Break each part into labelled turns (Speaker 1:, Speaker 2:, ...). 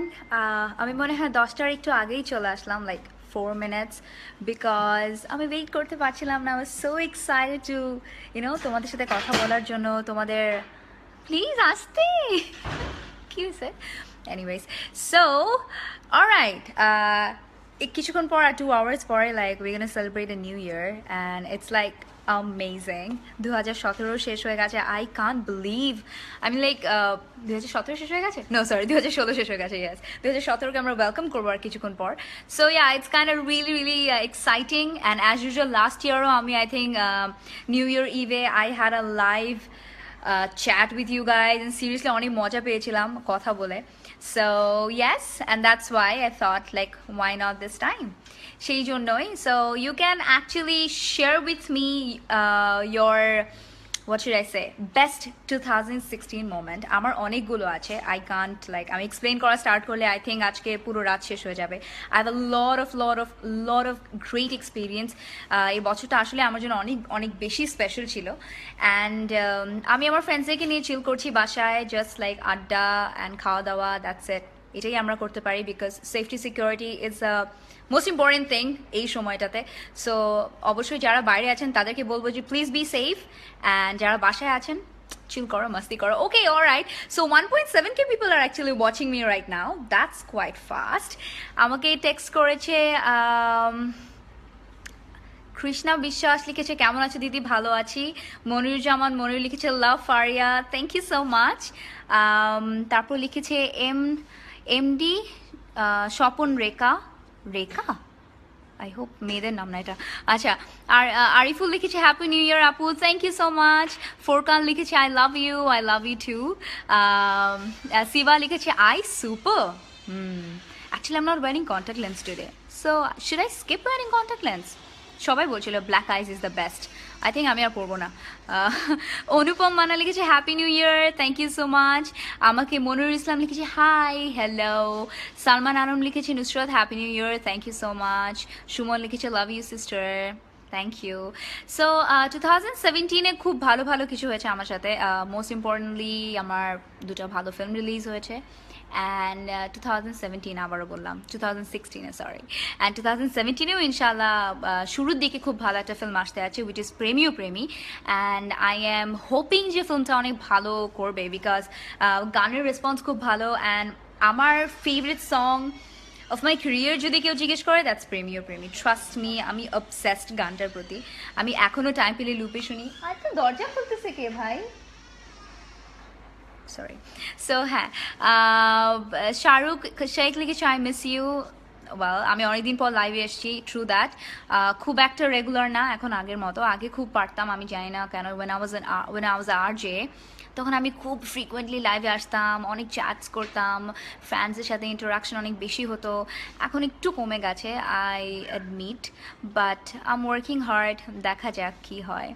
Speaker 1: আমি মনে হয় 10টার একটু আগেই চলে আসলাম, লাইক 4 minutes, বিকজ আমি ওয়েট করতে পারছিলাম না। I was so excited to তোমাদের সাথে কথা বলার জন্য। তোমাদের প্লিজ আসতে কি হয়েছে? এনিওয়েজ, সো অলরাইট, কিছুক্ষণ পর, 2 hours পরে, like we gonna celebrate a new year and it's like amazing. 2017 শেষ হয়ে গেছে। আই কান্ট বিলিভ, আমি লাইক 2017 শেষ হয়ে গেছে, নো সরি 2016 শেষ হয়ে গেছে। ইয়েস, 2017কে আমরা ওয়েলকাম করবো আর কিছুক্ষণ পর। So yeah, it's kind of really really exciting. And as usual last ইয়ারও আমি আই থিঙ্ক নিউ ইয়ার ইভে I had a live chat with you guys, and seriously অনেক মজা পেয়েছিলাম কথা বলে। So yes, and that's why I thought like why not this time, সেই জন্যই। So you can actually share with me your, what should I say, best 2016 moment. আমার অনেকগুলো আছে, I can't like, আমি এক্সপ্লেন করা স্টার্ট করলে I think আজকে পুরো রাত শেষ হয়ে যাবে। I have a lot of great experience. এই বছরটা আসলে আমার জন্য অনেক অনেক বেশি স্পেশাল ছিল। অ্যান্ড আমি আমার ফ্রেন্ডসদেরকে নিয়ে চিল করছি বাসায়, জাস্ট লাইক আড্ডা অ্যান্ড খাওয়া দাওয়া, দ্যাটস ইট। এটাই আমরা করতে পারি, because safety security is most important thing এই সময়টাতে। সো অবশ্যই যারা বাইরে আছেন তাদেরকে বলবো যে প্লিজ বি সেফ, অ্যান্ড যারা বাসায় আছেন চিল করো, মাস্তি করো। Okay, alright. So 1.7K people are actually watching me right now, that's quite fast. আমাকে টেক্সট করেছে কৃষ্ণা বিশ্বাস, লিখেছে কেমন আছো দিদি? ভালো আছি। মনিরুজ্জামান মনির লিখেছে love Faria, thank you so much. তারপর লিখেছে MD Swapan Rekha, I hope মেয়েদের নাম না এটা। আচ্ছা, আর আরিফুল লিখেছে হ্যাপি নিউ ইয়ার আপু, thank you so much. Forkan লিখেছে I love you too. Shiba লিখেছে I super. Actually I am not wearing contact lens today, so should I skip wearing contact lens? সবাই বলছিল black eyes is the best. I think আমি আর পড়বো না। অনুপম মানা লিখেছে happy new year, thank you so much. আমাকে মনিরুল ইসলাম লিখেছে hi hello. Salman Alam লিখেছে Nusrat happy new year, thank you so much. Suman লিখেছে love you sister, thank you. So 2017-এ খুব ভালো ভালো কিছু হয়েছে আমার সাথে। মোস্ট ইম্পর্টেন্টলি আমার দুটো ভালো ফিল্ম রিলিজ হয়েছে। অ্যান্ড 2017 আবারও বললাম 2016-এ, সরি। অ্যান্ড 2017-এও ইনশাল্লাহ শুরুর দিকে খুব ভালো একটা ফিল্ম আসতে আছে, উইচ ইজ প্রেমিও প্রেমী। অ্যান্ড আই অ্যাম হোপিং যে ফিল্মটা অনেক ভালো করবে, বিকজ গানের রেসপন্স খুব ভালো। অ্যান্ড আমার favourite song of my career যদি কেউ জিজ্ঞেস করে, দ্যাটস প্রেমিও প্রেমী। ট্রাস্ট মি, আমি অবসেসড গানটার প্রতি। আমি এখনও টাইম পেলে লুপে শুনি। আচ্ছা, দরজা খুলতেছে কে ভাই? সরি। সো হ্যাঁ, শাহরুখ শেখ লিখেছে আই মিস ইউ। ওয়েল, আমি অনেকদিন পর লাইভে এসেছি, ট্রু দ্যাট। খুব একটা রেগুলার না এখন আগের মতো, আগে খুব পারতাম, আমি জানি না কেন। ওয়েন আই ওয়াজ RJ, তখন আমি খুব ফ্রিকুয়েন্টলি লাইভে আসতাম, অনেক চ্যাটস করতাম, ফ্যান্সের সাথে ইন্টারাকশন অনেক বেশি হতো। এখন একটু কমে গেছে, I admit, but I am working hard, দেখা যাক কী হয়।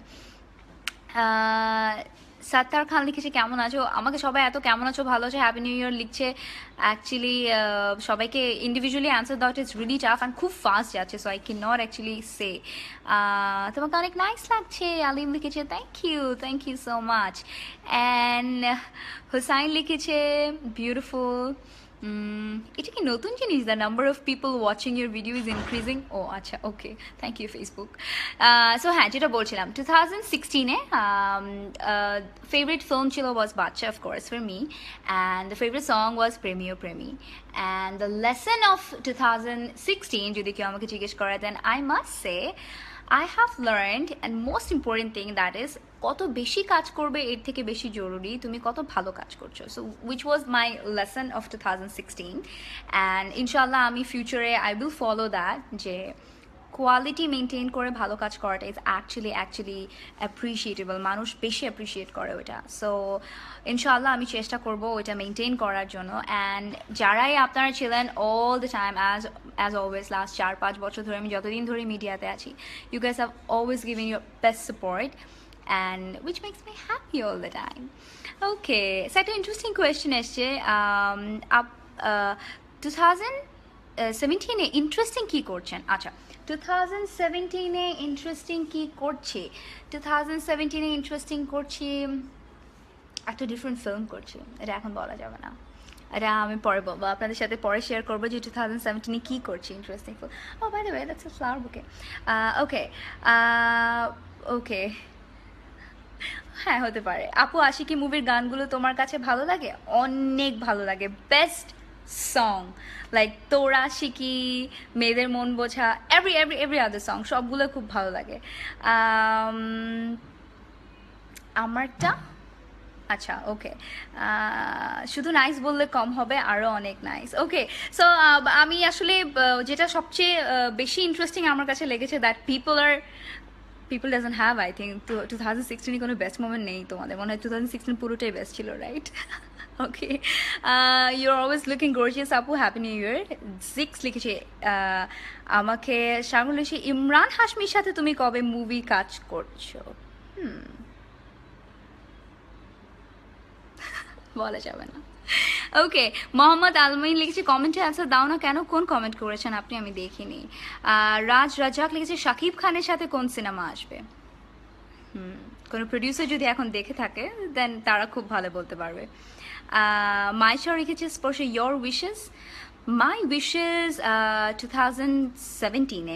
Speaker 1: সাত্তার খান লিখেছে কেমন আছো? আমাকে সবাই এত কেমন আছো ভালো আছো হ্যাপি নিউ ইয়ার লিখছে। অ্যাকচুয়ালি সবাইকে ইন্ডিভিজুয়ালি অ্যান্সার দেওয়াটা ইটস রিলি টাফ অ্যান্ড খুব ফাস্ট যাচ্ছে, so I can not actually say. তোমাকে অনেক নাইস লাগছে আলিম লিখেছে, thank you so much. And Hussain লিখেছে বিউটিফুল। এটা কি নতুন জিনিস, the number of people watching your video is increasing? ও আচ্ছা, okay, thank you Facebook. So হ্যাঁ, যেটা বলছিলাম 2016-এ ফেভারিট ফিল্ম ছিল was Bachcha, of course for me, and the favourite song was প্রেমিও প্রেমী। অ্যান্ড দ্য লেসন অফ 2016 যদি কেউ আমাকে জিজ্ঞেস করে, then I must say I have learned, and most important thing that is, কত বেশি কাজ করবে এর থেকে বেশি জরুরি তুমি কত ভালো কাজ করছো। So which was my lesson of 2016, and ইনশাল্লাহ আমি ফিউচারে I will follow that, যে কোয়ালিটি মেনটেন করে ভালো কাজ করাটা ইজ অ্যাকচুয়ালি অ্যাপ্রিসিয়েটেবল, মানুষ বেশি অ্যাপ্রিসিয়েট করে ওইটা। সো ইনশাআল্লাহ আমি চেষ্টা করবো ওইটা মেনটেন করার জন্য। অ্যান্ড যারাই আপনারা ছিলেন all the time, as always last 4-5 বছর ধরে, আমি যতদিন ধরে মিডিয়াতে আছি, you guys have always given your best support, and which makes me happy all the time. Okay, so একটা ইন্টারেস্টিং কোয়েশ্চেন এসছে, 2017-এ ইন্টারেস্টিং কী করছেন? আচ্ছা, 2017-এ ইন্টারেস্টিং কী করছি? 2017-এ ইন্টারেস্টিং করছি, একটা ডিফারেন্ট ফিল্ম করছি, এটা এখন বলা যাবে না। এটা আমি পরে বলবো, আপনাদের সাথে পরে শেয়ার করবো যে 2017 কী করছি interesting full. Oh by the way that's a flower bouquet. Okay ওকে, হ্যাঁ হতে পারে। আপু, আশিকি মুভির গানগুলো তোমার কাছে ভালো লাগে? অনেক ভালো লাগে, বেস্ট সং, লাইক তোরা আশিকি, মেয়েদের মন বোঝা, every every every other song, সবগুলো খুব ভালো লাগে। আমারটা আচ্ছা ওকে, শুধু নাইস বললে কম হবে, আরও অনেক নাইস। ওকে, সো আমি আসলে যেটা সবচেয়ে বেশি ইন্টারেস্টিং আমার কাছে লেগেছে, that people doesn't have, I think 2016 কোনো বেস্ট মোমেন্ট নেই তোমাদের, মনে হয় 2016 পুরোটাই বেস্ট ছিল, right? Okay, your always looking gorgeous আপু, হ্যাপি নিউ ইয়ার। 6 লিখেছে আমাকে, সাগর লিখেছে ইমরান হাশমির সাথে তুমি কবে মুভি কাজ করছো? বলা যাবে না। ওকে, মোহাম্মদ আলমিন লিখেছে কমেন্টে অ্যান্সার দাও না কেন? কোন কমেন্ট করেছেন আপনি? আমি দেখিনি। রাজ রাজাক লিখেছে শাকিব খানের সাথে কোন সিনেমা আসবে? কোনো প্রডিউসার যদি এখন দেখে থাকে দেন তারা খুব ভালো বলতে পারবে। মাইশা লিখেছে স্পর্শে ইয়োর উইশেস। মাই উইশেস 2017-এ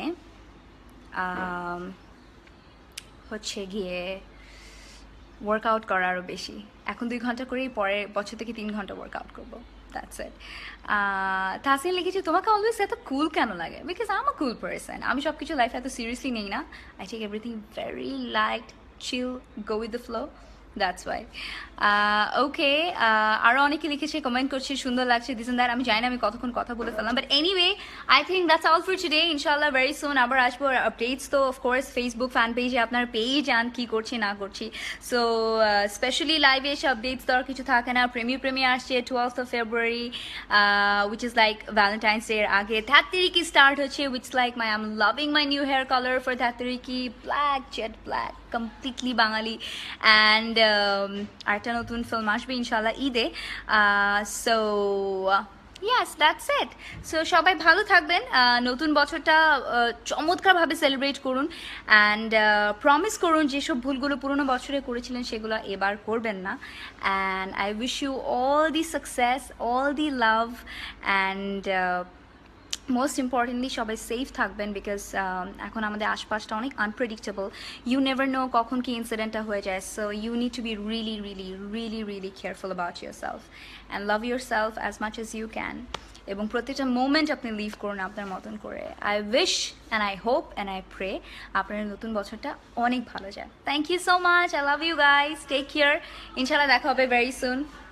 Speaker 1: হচ্ছে গিয়ে ওয়ার্কআউট করা আরও বেশি। এখন 2 ঘন্টা করেই, পরে বছর থেকে 3 ঘন্টা ওয়ার্কআউট করবো, দ্যাটস ইট। তাসিন লিখেছি তোমাকে অলওয়েজ এত কুল কেন লাগে? Because I am a cool person. আমি সব কিছু লাইফে এত সিরিয়াসলি নেই না, I take everything very light, chill, go with the flow, that's why. Okay, আরও অনেকে লিখেছে, কমেন্ট করছে সুন্দর লাগছে দিস এন্ড দ্যাট। আমি জানি না আমি কতক্ষণ কথা বলে ফেললাম, but anyway I think that's all for today. ইনশাল্লাহ ভেরি সুন আবার আসবো। আপডেটস তো অফকোর্স ফেসবুক ফ্যান পেজে আপনার পেয়ে যান কী করছি না করছি। সো স্পেশালি লাইভে এসে আপডেটস দেওয়ার কিছু থাকে না। প্রেমিয়ার আসছে 12th of February, which is like Valentine's day এর আগে। 13 স্টার্ট হচ্ছে, which like my I'm loving my new hair color for 13, black, jet black, completely Bangali. And আরেকটা নতুন ফিল্ম আসবে ইনশাল্লাহ ঈদে। So yes, that's it. So সবাই ভালো থাকবেন, নতুন বছরটা চমৎকারভাবে সেলিব্রেট করুন, অ্যান্ড প্রমিস করুন যেসব ভুলগুলো পুরোনো বছরে করেছিলেন সেগুলো এবার করবেন না। And I wish you all the success, all the love, and most importantly সবাই সেফ থাকবেন, বিকজ এখন আমাদের আশপাশটা অনেক আনপ্রেডিক্টেবল, ইউ নেভার নো কখন কি ইনসিডেন্টটা হয়ে যায়। So you need to be really really really really careful about yourself and love yourself as much as you can, এবং প্রত্যেকটা মোমেন্ট আপনি লিভ করুন আপনার মতন করে। I wish and I hope and I pray আপনার নতুন বছরটা অনেক ভালো যায়। Thank you so much, I love you guys, take care, ইনশাল্লাহ দেখা হবে ভেরি সুন।